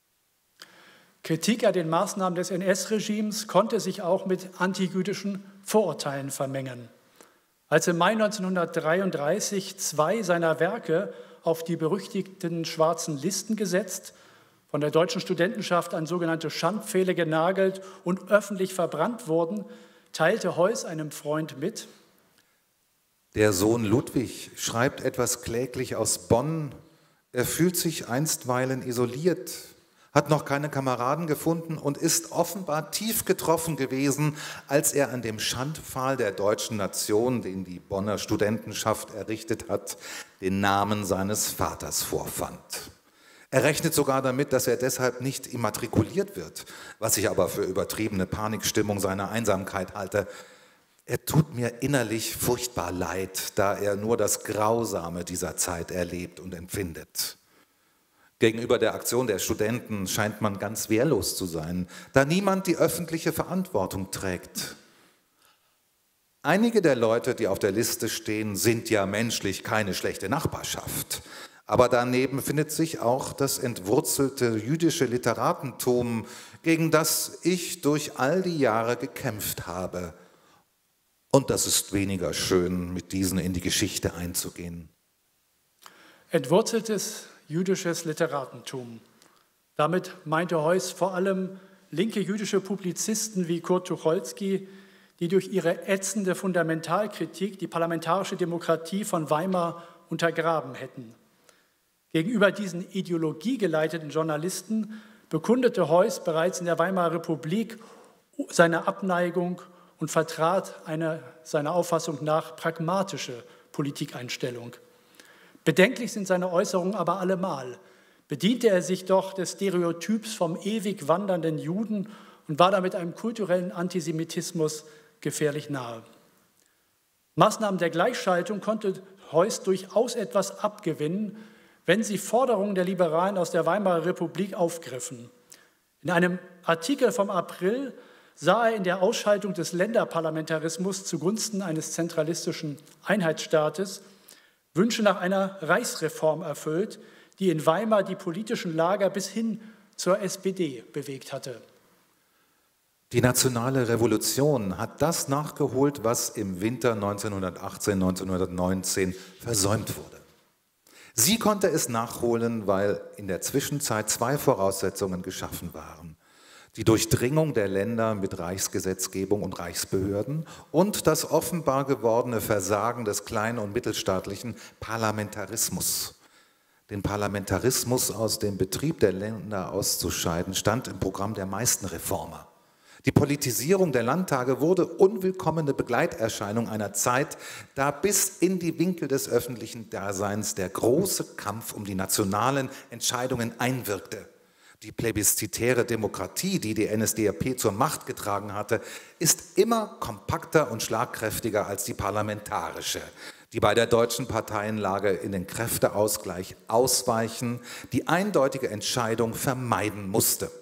Kritik an den Maßnahmen des N S-Regimes konnte sich auch mit antijüdischen Vorurteilen vermengen. Als im Mai neunzehnhundertdreiunddreißig zwei seiner Werke auf die berüchtigten schwarzen Listen gesetzt, von der deutschen Studentenschaft an sogenannte Schandpfähle genagelt und öffentlich verbrannt wurden, teilte Heuss einem Freund mit: Der Sohn Ludwig schreibt etwas kläglich aus Bonn. Er fühlt sich einstweilen isoliert, hat noch keine Kameraden gefunden und ist offenbar tief getroffen gewesen, als er an dem Schandpfahl der deutschen Nation, den die Bonner Studentenschaft errichtet hat, den Namen seines Vaters vorfand. Er rechnet sogar damit, dass er deshalb nicht immatrikuliert wird, was ich aber für übertriebene Panikstimmung seiner Einsamkeit halte. Er tut mir innerlich furchtbar leid, da er nur das Grausame dieser Zeit erlebt und empfindet. Gegenüber der Aktion der Studenten scheint man ganz wehrlos zu sein, da niemand die öffentliche Verantwortung trägt. Einige der Leute, die auf der Liste stehen, sind ja menschlich keine schlechte Nachbarschaft. Aber daneben findet sich auch das entwurzelte jüdische Literatentum, gegen das ich durch all die Jahre gekämpft habe. Und das ist weniger schön, mit diesen in die Geschichte einzugehen. Entwurzeltes jüdisches Literatentum. Damit meinte Heuss vor allem linke jüdische Publizisten wie Kurt Tucholsky, die durch ihre ätzende Fundamentalkritik die parlamentarische Demokratie von Weimar untergraben hätten. Gegenüber diesen ideologiegeleiteten Journalisten bekundete Heuss bereits in der Weimarer Republik seine Abneigung und vertrat eine seiner Auffassung nach pragmatische Politikeinstellung. Bedenklich sind seine Äußerungen aber allemal. Bediente er sich doch des Stereotyps vom ewig wandernden Juden und war damit einem kulturellen Antisemitismus gefährlich nahe. Maßnahmen der Gleichschaltung konnte Heuss durchaus etwas abgewinnen, wenn sie Forderungen der Liberalen aus der Weimarer Republik aufgriffen. In einem Artikel vom April sah er in der Ausschaltung des Länderparlamentarismus zugunsten eines zentralistischen Einheitsstaates Wünsche nach einer Reichsreform erfüllt, die in Weimar die politischen Lager bis hin zur S P D bewegt hatte. Die nationale Revolution hat das nachgeholt, was im Winter neunzehnhundertachtzehn, neunzehnhundertneunzehn versäumt wurde. Sie konnte es nachholen, weil in der Zwischenzeit zwei Voraussetzungen geschaffen waren: die Durchdringung der Länder mit Reichsgesetzgebung und Reichsbehörden und das offenbar gewordene Versagen des kleinen und mittelstaatlichen Parlamentarismus. Den Parlamentarismus aus dem Betrieb der Länder auszuscheiden, stand im Programm der meisten Reformer. Die Politisierung der Landtage wurde unwillkommene Begleiterscheinung einer Zeit, da bis in die Winkel des öffentlichen Daseins der große Kampf um die nationalen Entscheidungen einwirkte. Die plebiszitäre Demokratie, die die N S D A P zur Macht getragen hatte, ist immer kompakter und schlagkräftiger als die parlamentarische, die bei der deutschen Parteienlage in den Kräfteausgleich ausweichen, die eindeutige Entscheidung vermeiden musste.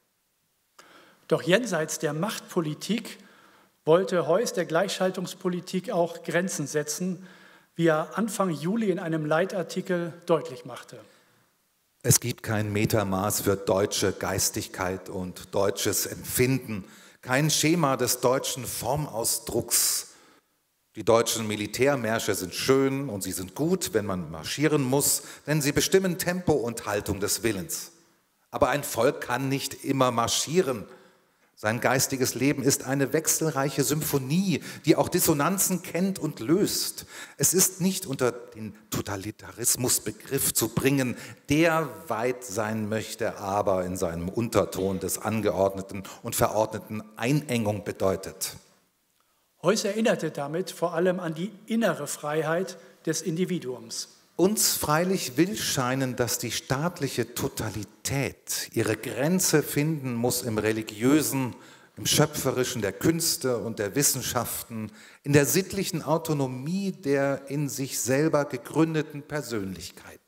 Doch jenseits der Machtpolitik wollte Heuss der Gleichschaltungspolitik auch Grenzen setzen, wie er Anfang Juli in einem Leitartikel deutlich machte. Es gibt kein Metermaß für deutsche Geistigkeit und deutsches Empfinden, kein Schema des deutschen Formausdrucks. Die deutschen Militärmärsche sind schön und sie sind gut, wenn man marschieren muss, denn sie bestimmen Tempo und Haltung des Willens. Aber ein Volk kann nicht immer marschieren. Sein geistiges Leben ist eine wechselreiche Symphonie, die auch Dissonanzen kennt und löst. Es ist nicht unter den Totalitarismusbegriff zu bringen, der weit sein möchte, aber in seinem Unterton des angeordneten und verordneten Einengung bedeutet. Heuss erinnerte damit vor allem an die innere Freiheit des Individuums. Uns freilich will scheinen, dass die staatliche Totalität ihre Grenze finden muss im Religiösen, im Schöpferischen der Künste und der Wissenschaften, in der sittlichen Autonomie der in sich selber gegründeten Persönlichkeit.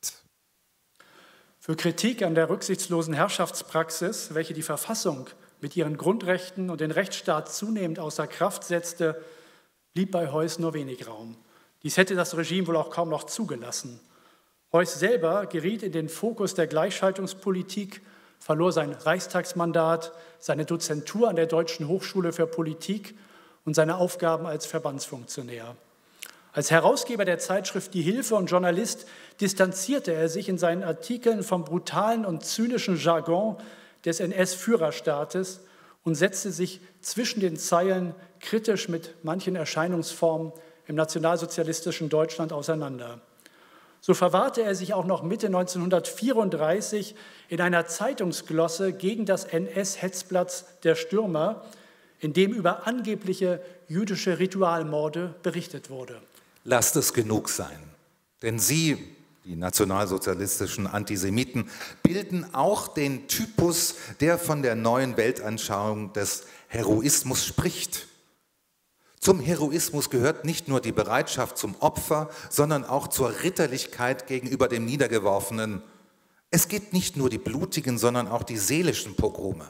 Für Kritik an der rücksichtslosen Herrschaftspraxis, welche die Verfassung mit ihren Grundrechten und den Rechtsstaat zunehmend außer Kraft setzte, blieb bei Heuss nur wenig Raum. Dies hätte das Regime wohl auch kaum noch zugelassen. Heuss selber geriet in den Fokus der Gleichschaltungspolitik, verlor sein Reichstagsmandat, seine Dozentur an der Deutschen Hochschule für Politik und seine Aufgaben als Verbandsfunktionär. Als Herausgeber der Zeitschrift Die Hilfe und Journalist distanzierte er sich in seinen Artikeln vom brutalen und zynischen Jargon des N S-Führerstaates und setzte sich zwischen den Zeilen kritisch mit manchen Erscheinungsformen im nationalsozialistischen Deutschland auseinander. So verwahrte er sich auch noch Mitte neunzehnhundertvierunddreißig in einer Zeitungsglosse gegen das N S-Hetzblatt Der Stürmer, in dem über angebliche jüdische Ritualmorde berichtet wurde. Lasst es genug sein, denn Sie, die nationalsozialistischen Antisemiten, bilden auch den Typus, der von der neuen Weltanschauung des Heroismus spricht. Zum Heroismus gehört nicht nur die Bereitschaft zum Opfer, sondern auch zur Ritterlichkeit gegenüber dem Niedergeworfenen. Es gibt nicht nur die blutigen, sondern auch die seelischen Pogrome.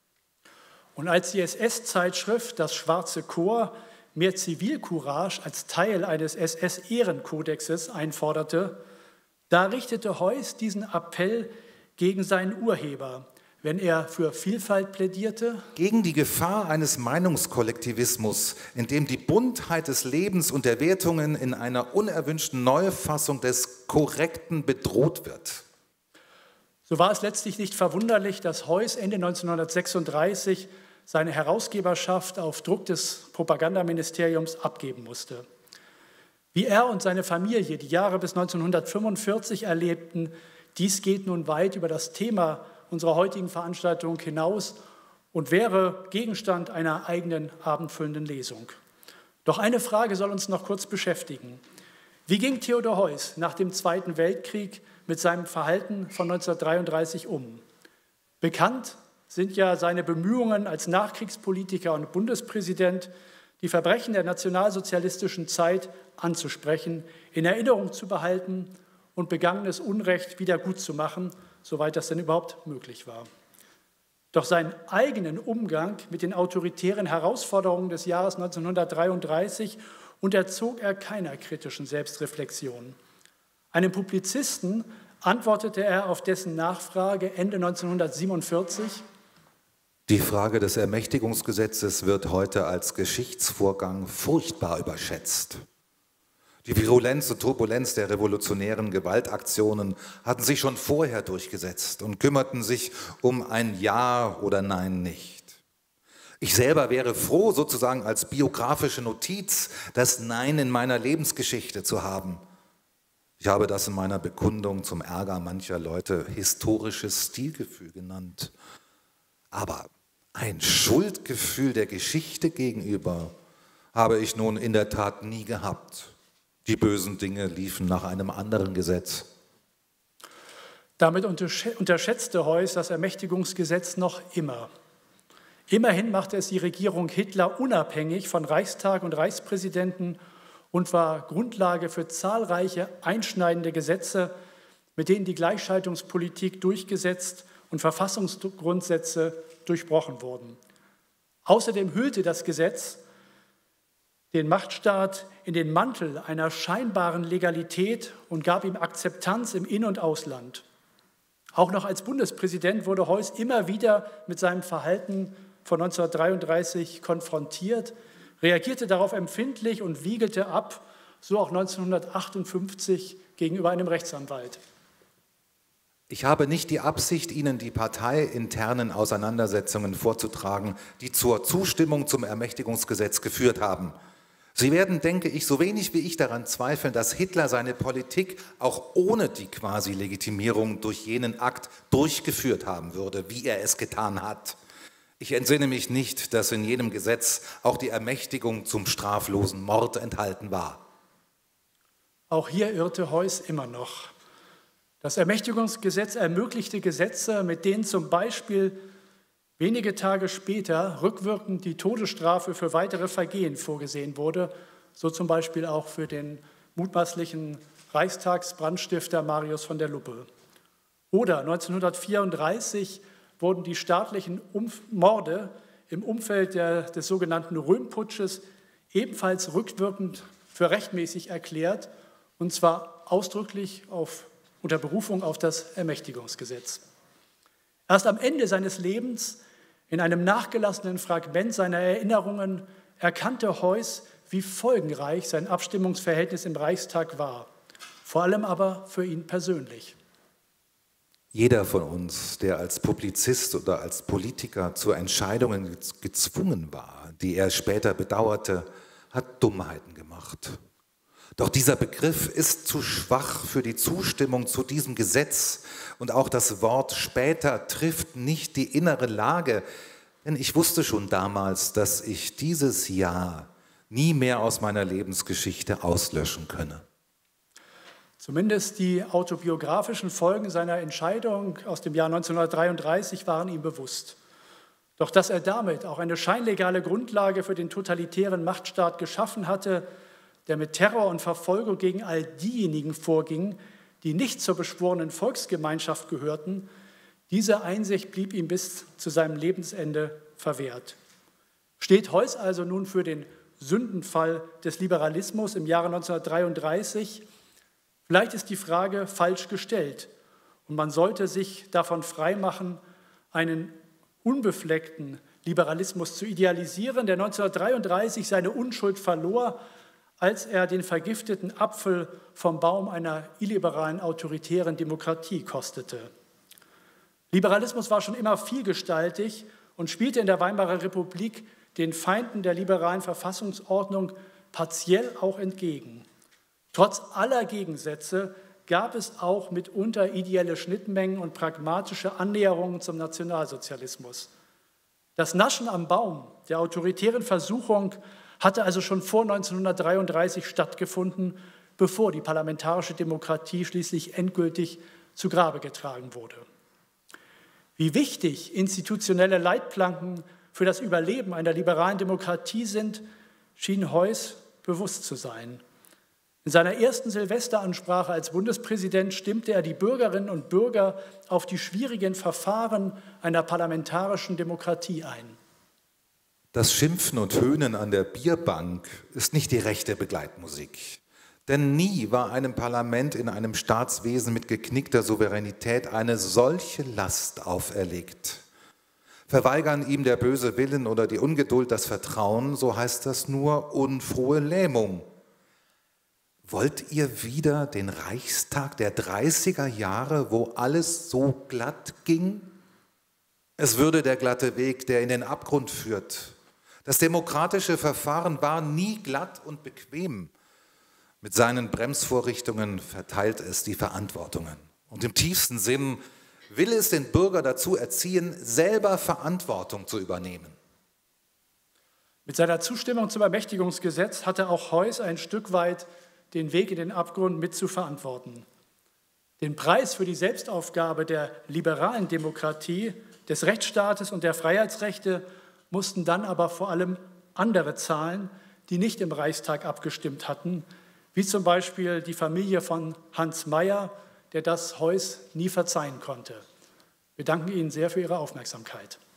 Und als die S S-Zeitschrift Das Schwarze Korps mehr Zivilcourage als Teil eines S S-Ehrenkodexes einforderte, da richtete Heuss diesen Appell gegen seinen Urheber, wenn er für Vielfalt plädierte. Gegen die Gefahr eines Meinungskollektivismus, in dem die Buntheit des Lebens und der Wertungen in einer unerwünschten Neufassung des Korrekten bedroht wird. So war es letztlich nicht verwunderlich, dass Heuss Ende neunzehnhundertsechsunddreißig seine Herausgeberschaft auf Druck des Propagandaministeriums abgeben musste. Wie er und seine Familie die Jahre bis neunzehnhundertfünfundvierzig erlebten, dies geht nun weit über das Thema unserer heutigen Veranstaltung hinaus und wäre Gegenstand einer eigenen abendfüllenden Lesung. Doch eine Frage soll uns noch kurz beschäftigen. Wie ging Theodor Heuss nach dem Zweiten Weltkrieg mit seinem Verhalten von neunzehnhundertdreiunddreißig um? Bekannt sind ja seine Bemühungen als Nachkriegspolitiker und Bundespräsident, die Verbrechen der nationalsozialistischen Zeit anzusprechen, in Erinnerung zu behalten und begangenes Unrecht wieder gutzumachen, soweit das denn überhaupt möglich war. Doch seinen eigenen Umgang mit den autoritären Herausforderungen des Jahres neunzehnhundertdreiunddreißig unterzog er keiner kritischen Selbstreflexion. Einem Publizisten antwortete er auf dessen Nachfrage Ende neunzehnhundertsiebenundvierzig: Die Frage des Ermächtigungsgesetzes wird heute als Geschichtsvorgang furchtbar überschätzt. Die Virulenz und Turbulenz der revolutionären Gewaltaktionen hatten sich schon vorher durchgesetzt und kümmerten sich um ein Ja oder Nein nicht. Ich selber wäre froh, sozusagen als biografische Notiz, das Nein in meiner Lebensgeschichte zu haben. Ich habe das in meiner Bekundung zum Ärger mancher Leute historisches Stilgefühl genannt. Aber ein Schuldgefühl der Geschichte gegenüber habe ich nun in der Tat nie gehabt. Die bösen Dinge liefen nach einem anderen Gesetz. Damit unterschätzte Heuss das Ermächtigungsgesetz noch immer. Immerhin machte es die Regierung Hitler unabhängig von Reichstag und Reichspräsidenten und war Grundlage für zahlreiche einschneidende Gesetze, mit denen die Gleichschaltungspolitik durchgesetzt und Verfassungsgrundsätze durchbrochen wurden. Außerdem hüllte das Gesetz den Machtstaat in den Mantel einer scheinbaren Legalität und gab ihm Akzeptanz im In- und Ausland. Auch noch als Bundespräsident wurde Heuss immer wieder mit seinem Verhalten von neunzehnhundertdreiunddreißig konfrontiert, reagierte darauf empfindlich und wiegelte ab, so auch neunzehnhundertachtundfünfzig gegenüber einem Rechtsanwalt. Ich habe nicht die Absicht, Ihnen die parteiinternen Auseinandersetzungen vorzutragen, die zur Zustimmung zum Ermächtigungsgesetz geführt haben. Sie werden, denke ich, so wenig wie ich daran zweifeln, dass Hitler seine Politik auch ohne die Quasi-Legitimierung durch jenen Akt durchgeführt haben würde, wie er es getan hat. Ich entsinne mich nicht, dass in jedem Gesetz auch die Ermächtigung zum straflosen Mord enthalten war. Auch hier irrte Heuss immer noch. Das Ermächtigungsgesetz ermöglichte Gesetze, mit denen zum Beispiel wenige Tage später rückwirkend die Todesstrafe für weitere Vergehen vorgesehen wurde, so zum Beispiel auch für den mutmaßlichen Reichstagsbrandstifter Marius von der Luppe. Oder neunzehnhundertvierunddreißig wurden die staatlichen Morde im Umfeld der, des sogenannten Röhm-Putsches ebenfalls rückwirkend für rechtmäßig erklärt, und zwar ausdrücklich auf, unter Berufung auf das Ermächtigungsgesetz. Erst am Ende seines Lebens, in einem nachgelassenen Fragment seiner Erinnerungen, erkannte Heuss, wie folgenreich sein Abstimmungsverhältnis im Reichstag war, vor allem aber für ihn persönlich. Jeder von uns, der als Publizist oder als Politiker zu Entscheidungen gezwungen war, die er später bedauerte, hat Dummheiten gemacht. Doch dieser Begriff ist zu schwach für die Zustimmung zu diesem Gesetz und auch das Wort später trifft nicht die innere Lage, denn ich wusste schon damals, dass ich dieses Jahr nie mehr aus meiner Lebensgeschichte auslöschen könne. Zumindest die autobiografischen Folgen seiner Entscheidung aus dem Jahr neunzehnhundertdreiunddreißig waren ihm bewusst. Doch dass er damit auch eine scheinlegale Grundlage für den totalitären Machtstaat geschaffen hatte, der mit Terror und Verfolgung gegen all diejenigen vorging, die nicht zur beschworenen Volksgemeinschaft gehörten, diese Einsicht blieb ihm bis zu seinem Lebensende verwehrt. Steht Heuss also nun für den Sündenfall des Liberalismus im Jahre neunzehnhundertdreiunddreißig? Vielleicht ist die Frage falsch gestellt und man sollte sich davon freimachen, einen unbefleckten Liberalismus zu idealisieren, der neunzehnhundertdreiunddreißig seine Unschuld verlor, als er den vergifteten Apfel vom Baum einer illiberalen, autoritären Demokratie kostete. Liberalismus war schon immer vielgestaltig und spielte in der Weimarer Republik den Feinden der liberalen Verfassungsordnung partiell auch entgegen. Trotz aller Gegensätze gab es auch mitunter ideelle Schnittmengen und pragmatische Annäherungen zum Nationalsozialismus. Das Naschen am Baum der autoritären Versuchung hatte also schon vor neunzehnhundertdreiunddreißig stattgefunden, bevor die parlamentarische Demokratie schließlich endgültig zu Grabe getragen wurde. Wie wichtig institutionelle Leitplanken für das Überleben einer liberalen Demokratie sind, schien Heuss bewusst zu sein. In seiner ersten Silvesteransprache als Bundespräsident stimmte er die Bürgerinnen und Bürger auf die schwierigen Verfahren einer parlamentarischen Demokratie ein. Das Schimpfen und Höhnen an der Bierbank ist nicht die rechte Begleitmusik. Denn nie war einem Parlament in einem Staatswesen mit geknickter Souveränität eine solche Last auferlegt. Verweigern ihm der böse Willen oder die Ungeduld das Vertrauen, so heißt das nur unfrohe Lähmung. Wollt ihr wieder den Reichstag der dreißiger Jahre, wo alles so glatt ging? Es würde der glatte Weg, der in den Abgrund führt. Das demokratische Verfahren war nie glatt und bequem. Mit seinen Bremsvorrichtungen verteilt es die Verantwortungen. Und im tiefsten Sinn will es den Bürger dazu erziehen, selber Verantwortung zu übernehmen. Mit seiner Zustimmung zum Ermächtigungsgesetz hatte auch Heuss ein Stück weit den Weg in den Abgrund mit zu verantworten. Den Preis für die Selbstaufgabe der liberalen Demokratie, des Rechtsstaates und der Freiheitsrechte mussten dann aber vor allem andere zahlen, die nicht im Reichstag abgestimmt hatten, wie zum Beispiel die Familie von Hans Mayer, der das Heuss nie verzeihen konnte. Wir danken Ihnen sehr für Ihre Aufmerksamkeit.